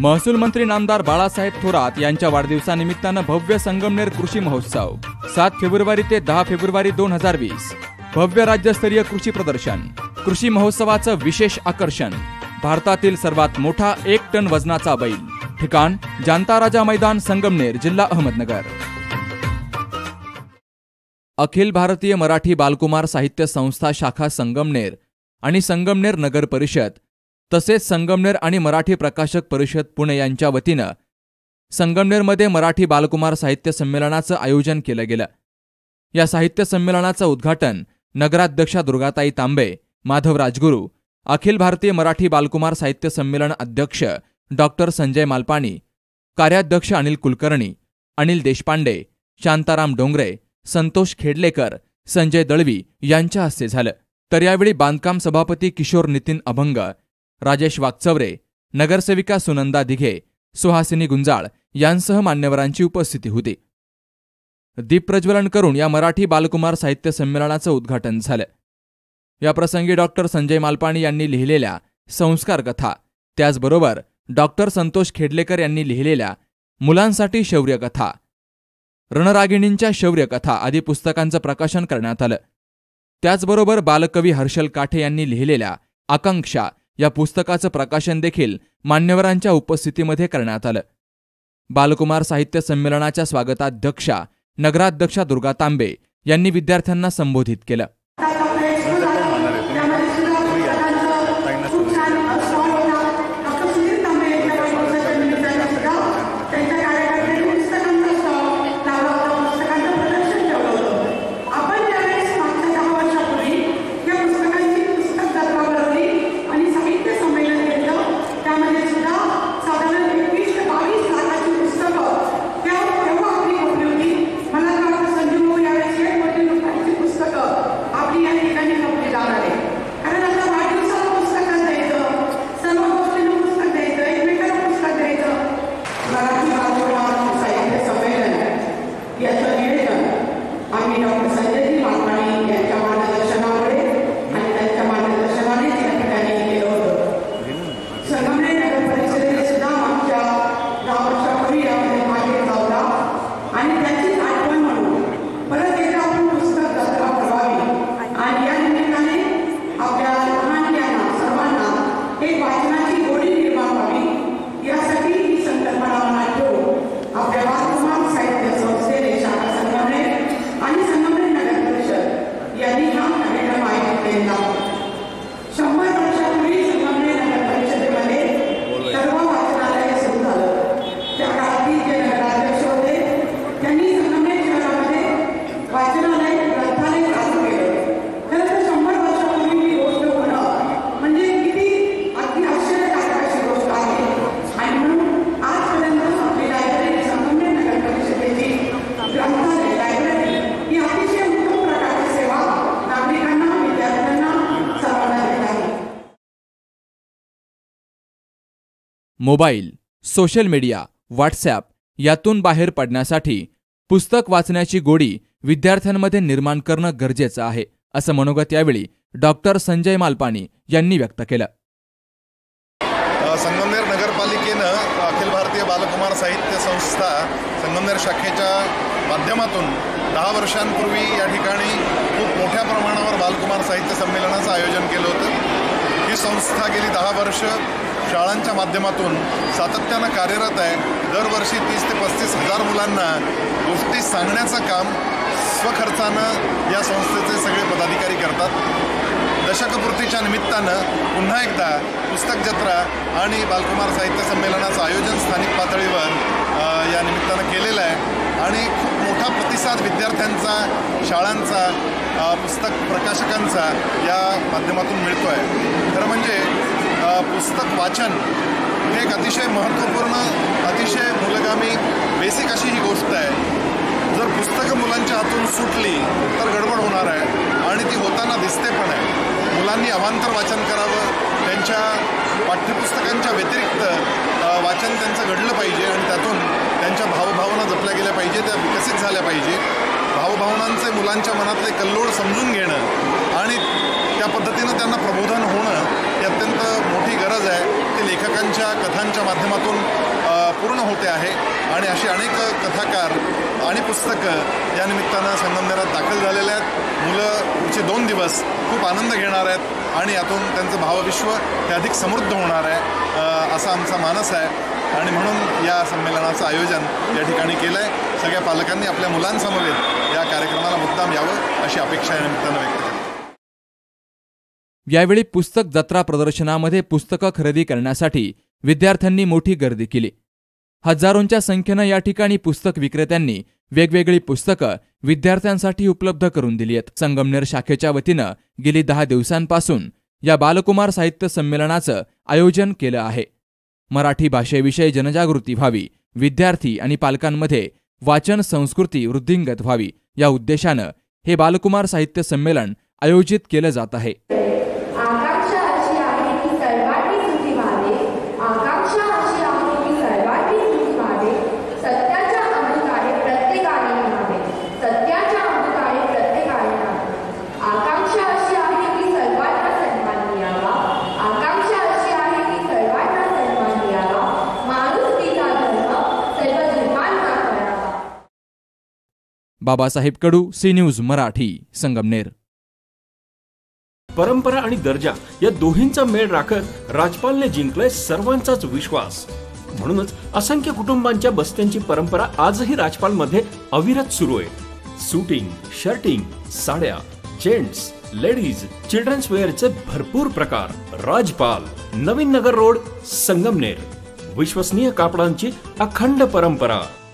महसूल मंत्री नामदार बाळासाहेब थोरात यांच्या वाढदिवसानिमित्तानं भव्य संगमनेर कृषी महोत्सव 7 फेब्रुवारी ते 10 फेब्रुवारी 2020 भव्य राज्यस्तरीय कृषी प्रदर्शन। कृषी महोत्सवाचं विशेष आकर्षण भारतातील सर्वात मोठा 1 टन वजनाचा बैल। ठिकाण जानता राजा मैदान संगमनेर, जिल्हा अहमदनगर। अखिल भारतीय मराठी बालकुमार साहित्य संस्था शाखा संगमनेर आणि संगमनेर नगर परिषद तसेच संगमनेर आणि मराठी प्रकाशक परिषद पुणे यांच्या वतीनं संगमनेरमध्ये मराठी बालकुमार साहित्य संमेलनाचं आयोजन केलं गेलं। या साहित्य संमेलनाचं उद्घाटन नगराध्यक्षा दुर्गाताई तांबे, माधव राजगुरू, अखिल भारतीय मराठी बालकुमार साहित्य संमेलन अध्यक्ष डॉक्टर संजय मालपाणी, कार्याध्यक्ष अनिल कुलकर्णी, अनिल देशपांडे, शांताराम डोंगरे, संतोष खेडलेकर, संजय दळवी यांच्या हस्ते झालं। तर यावेळी बांधकाम सभापती किशोर नितीन अभंग, राजेश वागचवरे, नगरसेविका सुनंदा दिघे, सुहासिनी गुंजाळ यांसह मान्यवरांची उपस्थिती होती। दीपप्रज्वलन करून या मराठी बालकुमार साहित्य संमेलनाचं उद्घाटन झालं। याप्रसंगी डॉक्टर संजय मालपाणी यांनी लिहिलेल्या संस्कार कथा, त्याचबरोबर डॉक्टर संतोष खेडलेकर यांनी लिहिलेल्या मुलांसाठी शौर्य कथा, रणरागिणींच्या शौर्य कथा आदी पुस्तकांचं प्रकाशन करण्यात आलं। त्याचबरोबर बालकवी हर्षल काठे यांनी लिहिलेल्या आकांक्षा या पुस्तकाचं प्रकाशन देखील मान्यवरांच्या उपस्थितीमध्ये करण्यात आलं। बालकुमार साहित्य संमेलनाच्या स्वागताध्यक्षा नगराध्यक्षा दुर्गा तांबे यांनी विद्यार्थ्यांना संबोधित केलं। मोबाईल, सोशल मीडिया, व्हॉट्सॲप यातून बाहेर पडण्यासाठी पुस्तक वाचण्याची गोडी विद्यार्थ्यांमध्ये निर्माण करणं गरजेचं आहे, असं मनोगत यावेळी डॉक्टर संजय मालपाणी यांनी व्यक्त केलं। संगमनेर नगरपालिकेनं अखिल भारतीय बालकुमार साहित्य संस्था संगमनेर शाखेच्या माध्यमातून 10 वर्षांपूर्वी या ठिकाणी खूप मोठ्या प्रमाणावर बालकुमार साहित्य संमेलनाचं आयोजन केलं होतं। ही संस्था गेली 10 वर्ष शाळांच्या माध्यमातून सातत्यानं कार्यरत आहे। दरवर्षी 30 ते 35 हजार मुलांना गोष्टी सांगण्याचं काम स्वखर्चानं या संस्थेचे सगळे पदाधिकारी करतात। दशकपूर्तीच्या निमित्तानं पुन्हा एकदा पुस्तक जत्रा आणि बालकुमार साहित्य संमेलनाचं आयोजन स्थानिक पातळीवर या निमित्तानं केलेलं आहे आणि खूप मोठा प्रतिसाद विद्यार्थ्यांचा, शाळांचा, पुस्तक प्रकाशकांचा या माध्यमातून मिळतो आहे। खरं म्हणजे पुस्तक वाचन हे एक अतिशय महत्त्वपूर्ण, अतिशय मूलगामी, बेसिक अशी ही गोष्ट आहे। जर पुस्तकं मुलांच्या हातून सुटली तर गडबड होणार आहे आणि ती होताना दिसते पण आहे। मुलांनी अवांतर वाचन करावं, त्यांच्या पाठ्यपुस्तकांच्या व्यतिरिक्त वाचन त्यांचं घडलं पाहिजे आणि त्यातून त्यांच्या भावभावना जपल्या गेल्या पाहिजे, त्या विकसित झाल्या पाहिजे। भावभावनांचे मुलांच्या मनातले कल्लोळ समजून घेणं आणि त्या पद्धतीनं त्यांना प्रबोधन होणं ही अत्यंत मोठी गरज आहे ती लेखकांच्या कथांच्या माध्यमातून पूर्ण होते आहे आणि अशी अनेक कथाकार आणि पुस्तकं या निमित्तानं संगमनेरात दाखल झालेले आहेत. मुलं पुढचे 2 दिवस खूप आनंद घेणार आहेत आणि यातून त्यांचं भावविश्व हे अधिक समृद्ध होणार आहे असा आमचा मानस आहे आणि म्हणून या संमेलनाचं आयोजन या ठिकाणी केलं आहे. सगळ्या पालकांनी आपल्या मुलांसमवेत या कार्यक्रमाला मुद्दाम यावं अशी अपेक्षा या निमित्तानं व्यक्त केली. यावेळी पुस्तक जत्रा प्रदर्शनामध्ये पुस्तकं खरेदी करण्यासाठी विद्यार्थ्यांनी मोठी गर्दी केली. हजारोंच्या संख्येनं या ठिकाणी पुस्तक विक्रेत्यांनी वेगवेगळी पुस्तकं विद्यार्थ्यांसाठी उपलब्ध करून दिली आहेत. संगमनेर शाखेच्या वतीनं गेली 10 दिवसांपासून या बालकुमार साहित्य संमेलनाचं आयोजन केलं आहे. मराठी भाषेविषयी जनजागृती व्हावी, विद्यार्थी आणि पालकांमध्ये वाचन संस्कृती वृद्धिंगत व्हावी या उद्देशानं हे बालकुमार साहित्य संमेलन आयोजित केलं जात आहे. Babasaheb Kadu, C News Marathi, Sangamner. परंपरा आणि दर्जा या दोहींचा मेळ राखत राजपालने जिंकलाय सर्वांचाच विश्वास. म्हणूनच असंख्य कुटुंबांच्या बस्त्यांची परंपरा आजही राजपालमध्ये अविरत सुरू आहे. सूटिंग, शर्टिंग, साड्या, जेंट्स, लेडीज, चिल्ड्रन्स वेअरचे भरपूर प्रकार. राजपाल, नवीन नगर रोड, संगमनेर. विश्वसनीय कापडांची अखंड परंपरा.